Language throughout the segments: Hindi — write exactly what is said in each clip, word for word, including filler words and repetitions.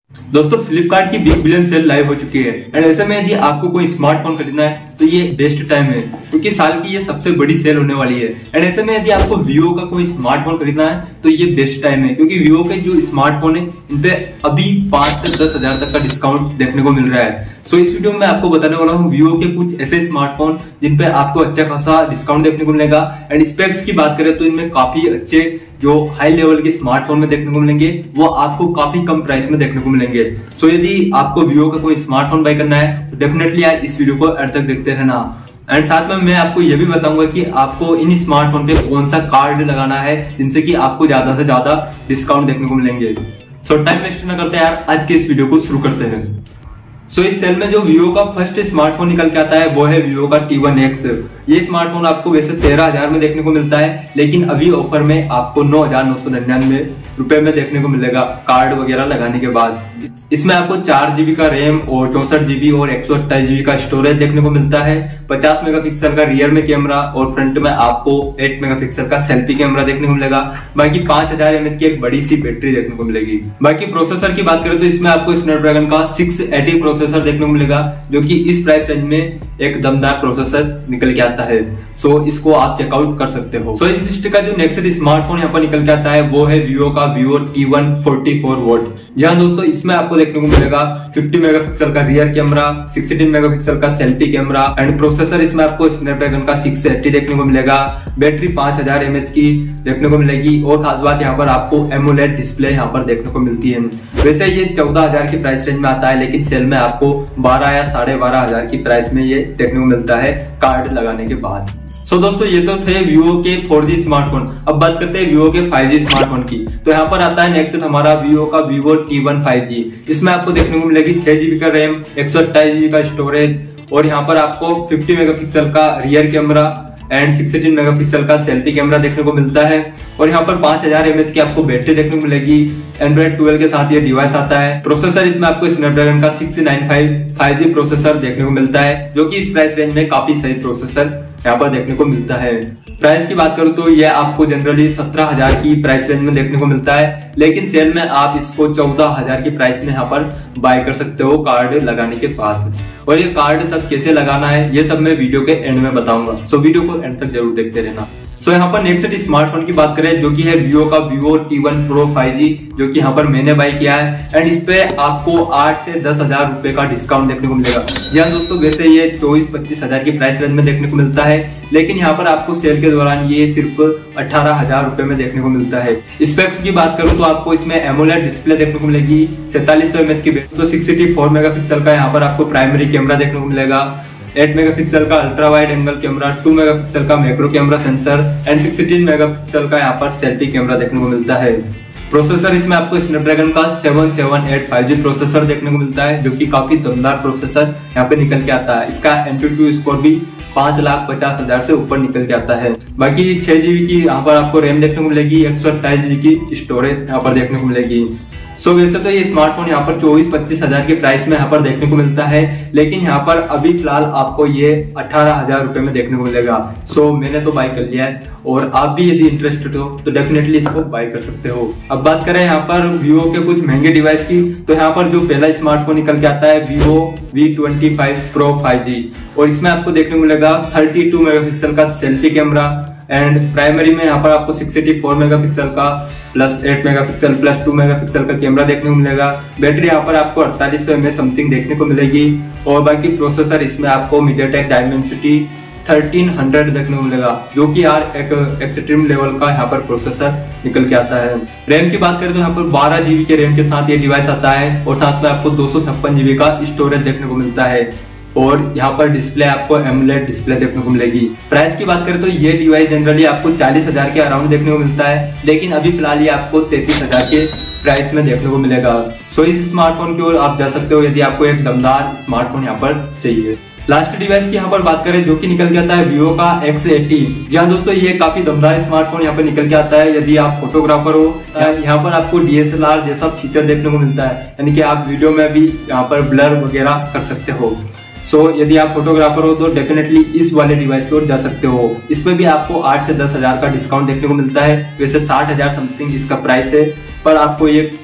दोस्तों फ्लिपकार्ट की बिग बिलियन सेल लाइव हो चुकी है एंड ऐसे में यदि आपको कोई स्मार्टफोन खरीदना है तो ये बेस्ट टाइम है क्योंकि साल की ये सबसे बड़ी सेल होने वाली है। एंड ऐसे में यदि आपको वीवो का कोई स्मार्टफोन खरीदना है तो ये बेस्ट टाइम है क्योंकि वीवो के जो स्मार्टफोन है इन पे अभी पांच से दस हजार तक का डिस्काउंट देखने को मिल रहा है। सो इस वीडियो में मैं आपको बताने वाला हूँ वीवो के कुछ ऐसे स्मार्टफोन जिन पे आपको अच्छा खासा डिस्काउंट देखने को मिलेगा। एंड स्पेक्स की बात करें तो इनमें काफी अच्छे जो हाई लेवल के स्मार्टफोन में देखने को मिलेंगे वो आपको काफी कम प्राइस में देखने को मिलेंगे। सो so, यदि आपको वीवो का कोई स्मार्टफोन बाय करना है तो डेफिनेटली यार इस वीडियो को अंत तक देखते रहना। एंड साथ में मैं आपको ये भी बताऊंगा कि आपको इन स्मार्टफोन पे कौन सा कार्ड लगाना है जिनसे कि आपको ज्यादा से ज्यादा डिस्काउंट देखने को मिलेंगे। सो टाइम वेस्ट न करते यार आज के इस वीडियो को शुरू करते हैं। सो so, इस सेल में जो वीवो का फर्स्ट स्मार्टफोन निकल के आता है वो है वीवो का टी वन एक्स। ये स्मार्टफोन आपको वैसे तेरह हजार में देखने को मिलता है लेकिन अभी ऑफर में आपको नौ हजार नौ सौ निन्यानवे रुपए में देखने को मिलेगा कार्ड वगैरह लगाने के बाद। इसमें आपको चार जीबी का रैम और चौसठ जीबी और एक सौ अट्ठाईस जीबी का स्टोरेज देखने को मिलता है। पचास मेगापिक्सल का रियर में कैमरा और फ्रंट में आपको आठ मेगापिक्सल का सेल्फी कैमरा देखने को मिलेगा। बाकी पांच हजार एमएच की एक बड़ी सी बैटरी देखने को मिलेगी। बाकी प्रोसेसर की बात करें तो इसमें आपको स्नैपड्रैगन का सिक्स एटी प्रोसेसर देखने को मिलेगा जो कि इस प्राइस रेंज में एक दमदार प्रोसेसर निकल के आता है। सो so, इसको आप चेकआउट कर सकते हो। सो so, इस लिस्ट का जो नेक्स्ट स्मार्टफोन यहाँ पर निकल के आता है वो है वीवो का Vivo T one forty four watt. जी हाँ दोस्तों, इसमें आपको देखने को मिलेगा फिफ्टी मेगापिक्सल का रियर कैमरा, सिक्सटीन मेगापिक्सल का सेल्फी कैमरा एंड प्रोसेसर इसमें आपको स्नैपड्रैगन का सिक्स एटी देखने को मिलेगा। बैटरी पांच हजार एमएच की देखने को मिलेगी और खास बात यहाँ पर आपको एमोलेड डिस्प्ले यहाँ पर देखने को मिलती है। वैसे ये चौदह हजार की प्राइस रेंज में आता है लेकिन सेल में आपको बारह या साढ़े बारह हजार की प्राइस में ये देखने को मिलता है कार्ड लगाने के बाद। सो so, दोस्तों ये तो थे वीवो के फोर जी स्मार्टफोन। अब बात करते हैं वीवो के फाइव जी स्मार्टफोन की। तो यहाँ पर आता है नेक्स्ट हमारा वीवो का Vivo T one five G. इसमें आपको देखने को मिलेगी छह जीबी का रैम, एक सौ अट्ठाईस जीबी का स्टोरेज और यहाँ पर आपको फिफ्टी मेगापिक्सल का rear camera and sixteen megapixel का सेल्फी कैमरा देखने को मिलता है और यहाँ पर पांच हजार एमएच की आपको बैटरी देखने को मिलेगी। एंड्रॉइड ट्वेल्व के साथ ये डिवाइस आता है। प्रोसेसर इसमें आपको स्नैपड्रैगन का six nine five five G processor देखने को मिलता है जो कि इस प्राइस रेंज में काफी सही प्रोसेसर यहाँ पर देखने को मिलता है। प्राइस की बात करूँ तो ये आपको जनरली सत्रह हजार की प्राइस रेंज में देखने को मिलता है लेकिन सेल में आप इसको चौदह हजार की प्राइस में यहाँ पर बाय कर सकते हो कार्ड लगाने के बाद। और ये कार्ड सब कैसे लगाना है ये सब मैं वीडियो के एंड में बताऊंगा। सो वीडियो को एंड तक जरूर देखते रहना। सो so, यहाँ पर नेक्स्ट स्मार्टफोन की बात करें जो कि है वीवो का Vivo T one pro five G जो कि यहाँ पर मैंने बाय किया है एंड इस पे आपको आठ से दस हजार रुपए का डिस्काउंट देखने को मिलेगा। जी हाँ दोस्तों, वैसे ये चौबीस पच्चीस हजार की प्राइस रेंज में देखने को मिलता है लेकिन यहाँ पर आपको सेल के दौरान ये सिर्फ अठारह हजार रुपए में देखने को मिलता है। स्पेक्स की बात करूँ तो आपको इसमें एमोलेड डिस्प्ले देखने को मिलेगी, सैंतालीस सौ एमएच की बैटरी, तो सिक्सटी फोर मेगापिक्सल का यहाँ पर आपको प्राइमरी कैमरा देखने को मिलेगा, आठ मेगापिक्सल का ultra wide angle camera, two megapixel का macro camera sensor and sixteen megapixel का यहाँ पर सेल्फी कैमरा देखने को मिलता है। प्रोसेसर इसमें आपको स्नैपड्रैगन का seven seven eight five G processor देखने को मिलता है जो कि काफी दमदार प्रोसेसर यहाँ पे निकल के आता है। इसका एंट्यूट्यू स्कोर भी पांच लाख पचास हजार से ऊपर निकल के आता है। बाकी छह जीबी की यहाँ पर आपको रैम देखने को मिलेगी, एक सौ अट्ठाईस जीबी की स्टोरेज यहाँ पर देखने को मिलेगी। सो so, वैसे तो ये स्मार्टफोन यहाँ पर चौबीस पच्चीस हजार की प्राइस में यहाँ पर देखने को मिलता है लेकिन यहाँ पर अभी फिलहाल आपको ये अठारह हजार रुपए में देखने को मिलेगा। सो so, मैंने तो बाय कर लिया है और आप भी यदि इंटरेस्टेड हो तो डेफिनेटली इसको बाय कर सकते हो। अब बात करें यहाँ पर वीवो के कुछ महंगे डिवाइस की तो यहाँ पर जो पहला स्मार्टफोन निकल के आता है Vivo V twenty five pro five G और इसमें आपको देखने को मिलेगा थर्टी टू मेगापिक्सल का सेल्फी कैमरा एंड प्राइमरी में यहाँ पर आपको सिक्सटी फोर मेगापिक्सल का plus eight megapixel plus two megapixel का कैमरा देखने को मिलेगा। बैटरी यहाँ पर आपको अड़तालीस सौ एमएच समथिंग देखने को मिलेगी और बाकी प्रोसेसर इसमें आपको मीडियाटेक डायमेंसिटी थर्टीन हंड्रेड देखने को मिलेगा जो कि यार एक एक्सट्रीम लेवल का यहाँ पर प्रोसेसर निकल के आता है। रैम की बात करें तो यहाँ पर बारह जीबी के रैम के साथ ये डिवाइस आता है और साथ में आपको दो सौ छप्पन जीबी का स्टोरेज देखने को मिलता है और यहाँ पर डिस्प्ले आपको एमोलेड डिस्प्ले देखने को मिलेगी। प्राइस की बात करें तो ये डिवाइस जनरली आपको चालीस हजार के अराउंड देखने को मिलता है लेकिन अभी फिलहाल ये आपको तैतीस हजार के प्राइस में देखने को मिलेगा। सो इस स्मार्टफोन की ओर आप जा सकते हो यदि आपको एक दमदार स्मार्टफोन यहाँ पर चाहिए। लास्ट डिवाइस की यहाँ पर बात करें जो कि निकल के आता है वीवो का एक्स एटी। जी हाँ दोस्तों, ये काफी दमदार स्मार्टफोन यहाँ पर निकल के आता है यदि आप फोटोग्राफर हो। यहाँ पर आपको डीएसएलआर जैसा फीचर देखने को मिलता है यानी कि आप वीडियो में भी यहाँ पर ब्लर वगैरह कर सकते हो। सो so, यदि आप फोटोग्राफर हो तो डेफिनेटली इस वाले डिवाइस की ओर जा सकते हो। इसमें भी आपको आठ से दस हजार का डिस्काउंट देखने को मिलता है। वैसे साठ हजार समथिंग इसका प्राइस है पर आपको ये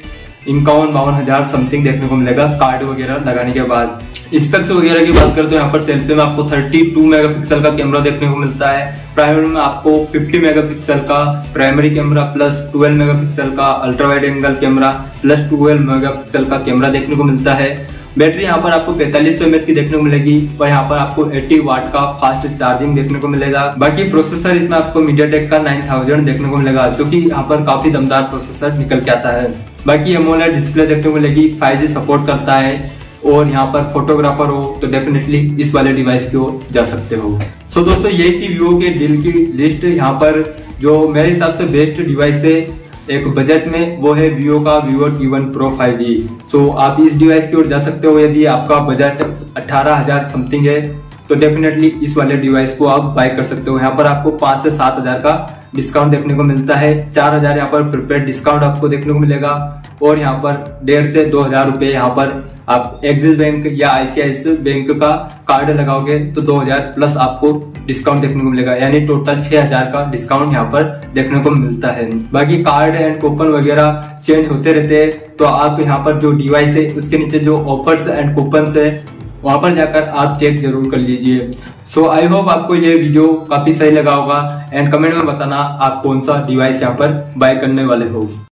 इक्यावन बावन हजार समथिंग देखने को मिलेगा कार्ड वगैरह लगाने के बाद। स्पेक्स वगैरह की बात करें तो यहाँ पर सेल्फी में आपको बत्तीस मेगापिक्सल का कैमरा देखने को मिलता है। प्राइमरी में आपको पचास मेगापिक्सल का प्राइमरी कैमरा प्लस बारह मेगापिक्सल का ultra wide angle camera plus बारह मेगापिक्सल का कैमरा देखने को मिलता है। बैटरी यहाँ पर आपको पैंतालीस सौ एमएच की देखने को मिलेगी और यहाँ पर आपको अस्सी वाट का फास्ट चार्जिंग देखने को मिलेगा। बाकी प्रोसेसर इसमें आपको मीडियाटेक का नाइन थाउज़ेंड देखने को मिलेगा, जो कि यहाँ पर काफी दमदार प्रोसेसर निकल के आता है। बाकी एमोलेड डिस्प्ले देखने को मिलेगी, फाइव जी सपोर्ट करता है और यहाँ पर फोटोग्राफर हो तो डेफिनेटली इस वाले डिवाइस की ओर जा सकते हो। सो so, दोस्तों यही थी वीवो के डील की लिस्ट। यहाँ पर जो मेरे हिसाब से बेस्ट डिवाइस है एक बजट में, वो है वीवो का Vivo T one pro five G. So आप इस डिवाइस की ओर जा सकते हो। यदि आपका बजट अठारह हजार समथिंग है तो डेफिनेटली इस वाले डिवाइस को आप बाय कर सकते हो। यहाँ पर आपको पांच से सात हजार का डिस्काउंट देखने को मिलता है। चार हजार यहाँ पर प्रीपेड डिस्काउंट आपको देखने को मिलेगा और यहाँ पर डेढ़ से दो हजार रुपए यहाँ पर आप एक्सिस बैंक या आईसीआईसीआई बैंक का कार्ड लगाओगे तो दो हजार प्लस आपको डिस्काउंट देखने को मिलेगा, यानी टोटल छह हजार का डिस्काउंट यहाँ पर देखने को मिलता है। बाकी कार्ड एंड कूपन वगैरह चेंज होते रहते हैं, तो आप यहाँ पर जो डिवाइस है उसके नीचे जो ऑफर्स एंड कूपन है वहां पर जाकर आप चेक जरूर कर लीजिए। सो आई होप आपको ये वीडियो काफी सही लगा होगा एंड कमेंट में बताना आप कौन सा डिवाइस यहाँ पर बाय करने वाले हो।